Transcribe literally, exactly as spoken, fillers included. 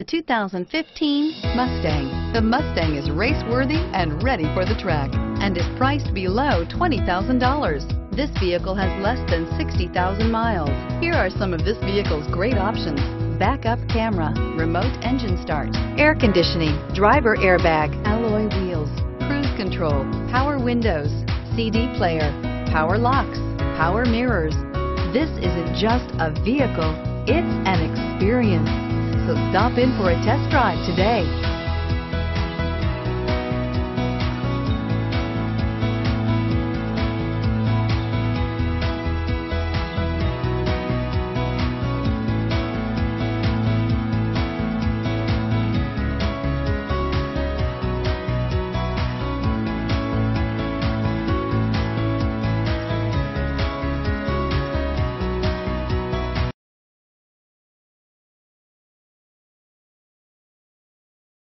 two thousand fifteen Mustang. The Mustang is race-worthy and ready for the track and is priced below twenty thousand dollars. This vehicle has less than sixty thousand miles. Here are some of this vehicle's great options: backup camera, remote engine start, air conditioning, driver airbag, alloy wheels, cruise control, power windows, C D player, power locks, power mirrors. This isn't just a vehicle, it's an experience. So stop in for a test drive today.